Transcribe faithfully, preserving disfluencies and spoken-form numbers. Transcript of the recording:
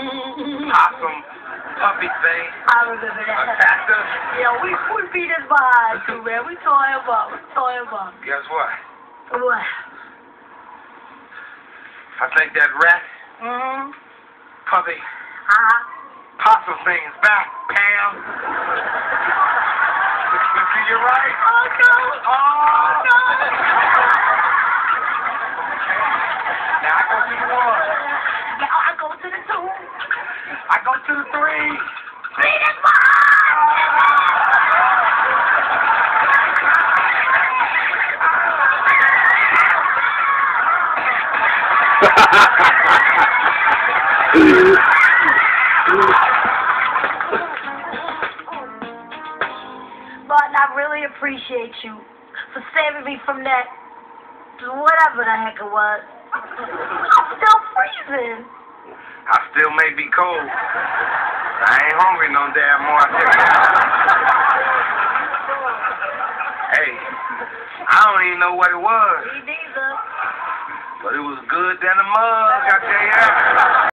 possum, puppy thing. I remember that. Attacked us. Yeah, we we beat his behind too, man. We tore him up. We tore him up. Guess what? What? I think that rat, Mm-hmm. puppy, Uh-huh. possum thing is back, Pam. You're right. Oh, no. Oh, No. Now I go to the one. Now I go to the two. I go to the three. Beat his Martin, I really appreciate you for saving me from that, whatever the heck it was. I'm still freezing. I still may be cold. I ain't hungry no damn more. I tell you that. Hey, I don't even know what it was. Me neither. But it was good than a mug, I tell you that.